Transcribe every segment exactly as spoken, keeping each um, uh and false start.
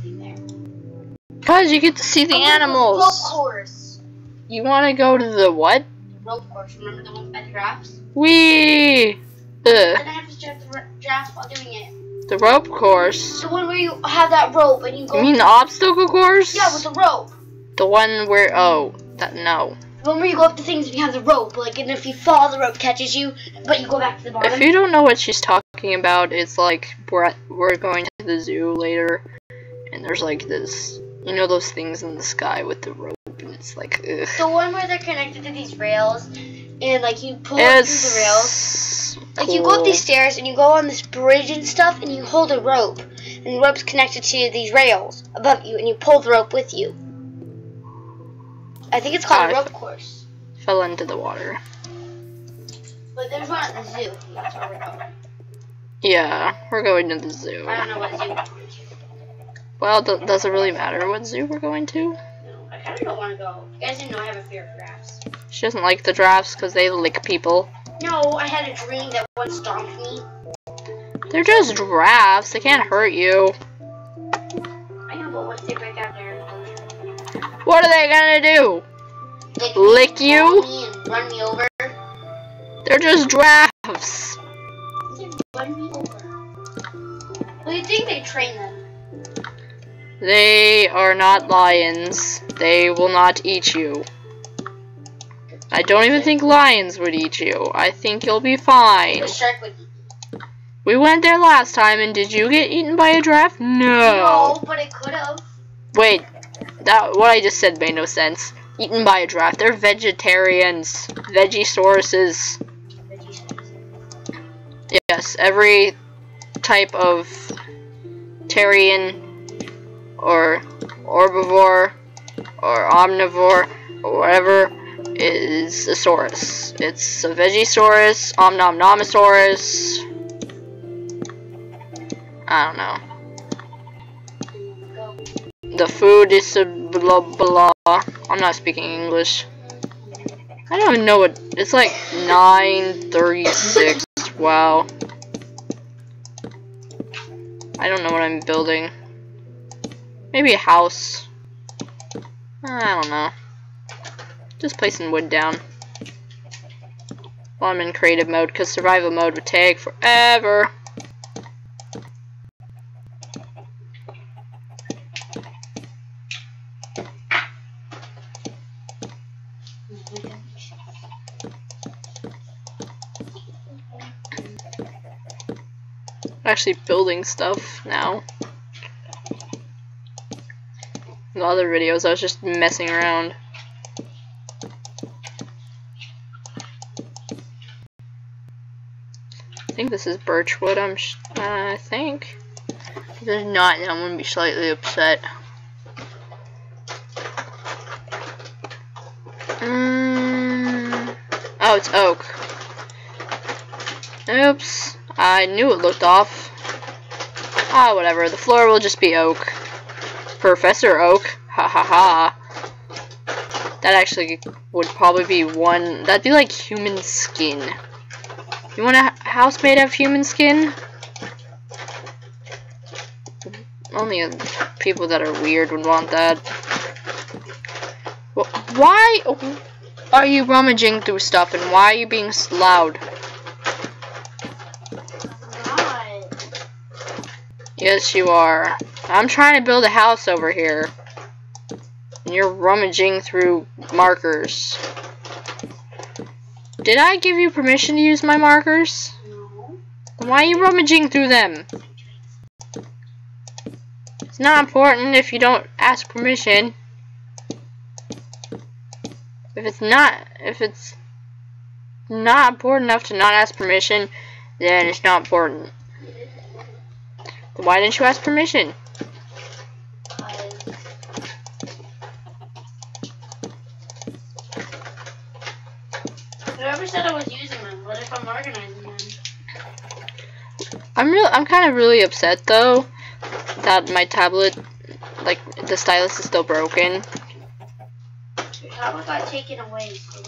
anything there? Cause you get to see the oh, animals. Rope course. You want to go to the what? Rope course. Remember the one by the giraffes? Wee. Ugh. Then I have to start the giraffe while doing it. The rope course. The one where you have that rope and you go. You mean the obstacle course? Yeah, with the rope. The one where oh that no. The one where you go up the things and you have the rope, like, and if you fall, the rope catches you, but you go back to the bottom. If you don't know what she's talking about, it's like we're at, we're going to the zoo later, and there's like this, you know, those things in the sky with the rope, and it's like ugh. The one where they're connected to these rails, and like you pull up through the rails. Like you go up these stairs and you go on this bridge and stuff, and you hold a rope, and the rope's connected to these rails above you, and you pull the rope with you. I think it's called I a rope course. Fell into the water. But there's one at the zoo. That's where we're going. Yeah, we're going to the zoo. I don't know what zoo we're going to. Well, th does it really matter what zoo we're going to? No, I kind of don't want to go. You guys didn't know I have a fear of giraffes. She doesn't like the giraffes because they lick people. No, I had a dream that one stomped me. They're just giraffes. They can't hurt you. I know, but once they break out there in the ocean. What are they gonna do? Lick, Lick me, you? Me and run me over. They're just giraffes. They run me over. Well, you think they train them? They are not lions. They will not eat you. I don't even think lions would eat you. I think you'll be fine. The shark would eat me. We went there last time, and did you get eaten by a giraffe? No. No, but it could have. Wait, that what I just said made no sense. Eaten by a giraffe. They're vegetarians. Vegisauruses. Yes, every type of tarian or herbivore or omnivore or whatever is a saurus. It's a Vegisaurus, Omnomnomosaurus. I don't know. The food is a blah blah. I'm not speaking English. I don't even know what it's like. nine thirty-six. Wow. I don't know what I'm building. Maybe a house. I don't know. Just placing wood down. While I'm in creative mode, because survival mode would take forever. I'm actually building stuff now. In the other videos, I was just messing around. I think this is birch wood. I'm. Sh uh, I think. If it's not, then I'm gonna be slightly upset. Mm. Oh, it's oak. Oops. I knew it looked off. Ah, whatever. The floor will just be oak. Professor Oak. Ha ha ha. That actually would probably be one. That'd be like human skin. You want a house made of human skin? Only people that are weird would want that. Well, why are you rummaging through stuff, and why are you being loud? Yes, you are. I'm trying to build a house over here. And you're rummaging through markers. Did I give you permission to use my markers? No. Then why are you rummaging through them? It's not important if you don't ask permission. If it's not, if it's not important enough to not ask permission, then it's not important. Why didn't you ask permission? Whoever said I was using them, what if I'm organizing them? I'm real. I'm kind of really upset though that my tablet, like the stylus, is still broken. Your tablet got taken away. So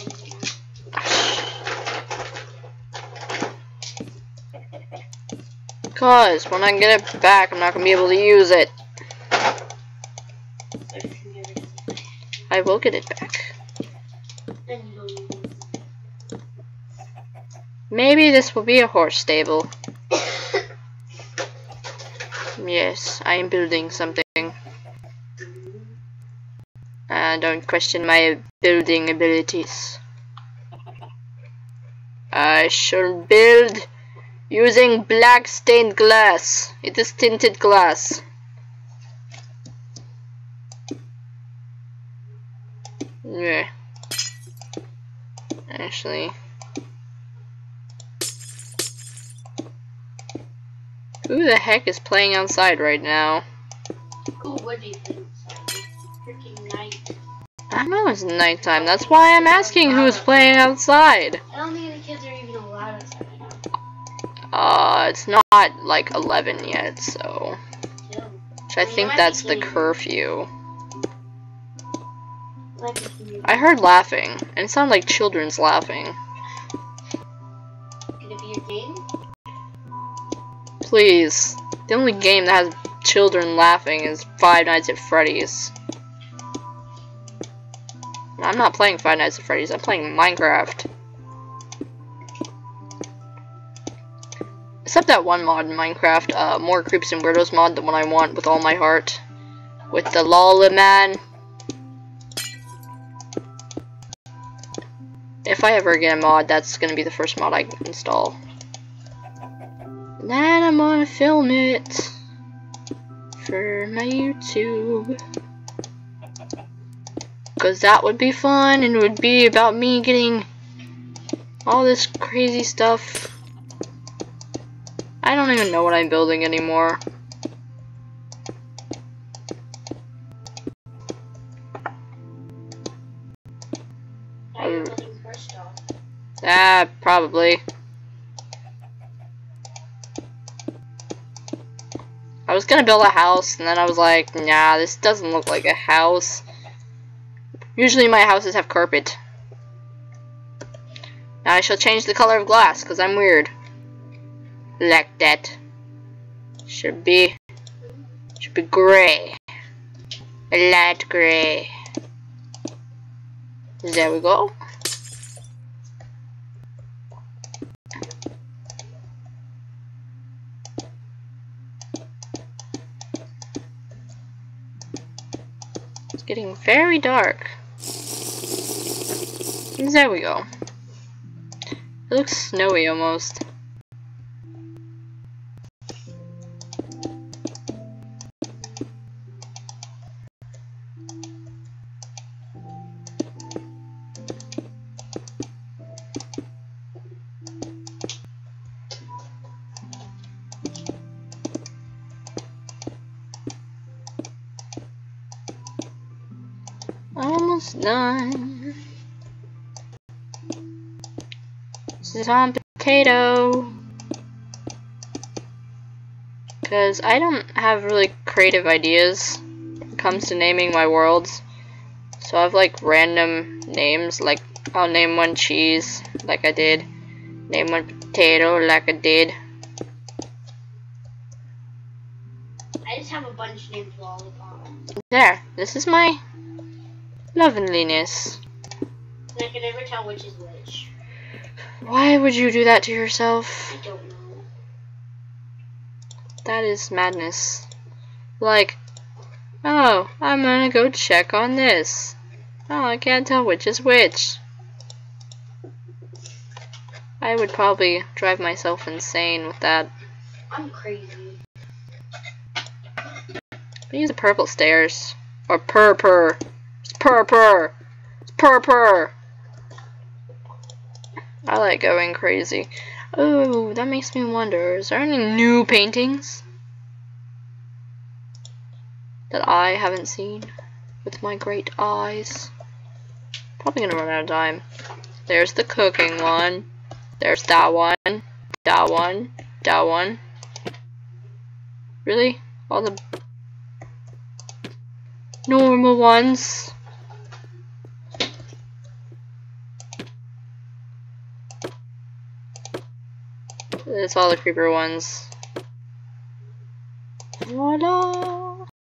Cause when I get it back, I'm not gonna be able to use it. I will get it back. Maybe this will be a horse stable. Yes, I am building something. Uh, don't question my building abilities. I shall build using black stained glass. It is tinted glass. Yeah. Actually. Who the heck is playing outside right now? Ooh, what do you think? Freaking night. I know it's nighttime. That's why I'm asking who's playing outside. I don't think the kids are even allowed outside right now. Uh, it's not like eleven yet, so. Yeah. Which I think that's the curfew. I heard laughing, and it sounded like children's laughing. Could it be your game? Please. The only game that has children laughing is Five Nights at Freddy's. I'm not playing Five Nights at Freddy's, I'm playing Minecraft. Except that one mod in Minecraft, uh, More Creeps and Weirdos mod, the one I want with all my heart. With the Lollyman. If I ever get a mod, that's gonna be the first mod I install. And then I'm gonna film it for my YouTube. Because that would be fun, and it would be about me getting all this crazy stuff. I don't even know what I'm building anymore. Now you're building first off. Ah, probably. I was gonna build a house, and then I was like, nah, this doesn't look like a house. Usually my houses have carpet. Now I shall change the color of glass, because I'm weird. Like that. Should be, should be gray. A light gray. There we go. It's getting very dark. There we go. It looks snowy almost. Almost done. Sit on potato. Because I don't have really creative ideas when it comes to naming my worlds. So I have like random names, like I'll name one cheese, like I did. Name one potato, like I did. I just have a bunch named Lollipop. There, this is my loveliness. And I can never tell which is which. Why would you do that to yourself? I don't know. That is madness. Like, oh, I'm gonna go check on this. Oh, I can't tell which is which. I would probably drive myself insane with that. I'm crazy. I use the purple stairs. Or purr purr. It's purr purr. It's purr purr. I like going crazy. Oh, that makes me wonder, is there any new paintings that I haven't seen with my great eyes? Probably gonna run out of time. There's the cooking one. There's that one. That one. That one. Really? All the normal ones? It's all the creeper ones. Voila!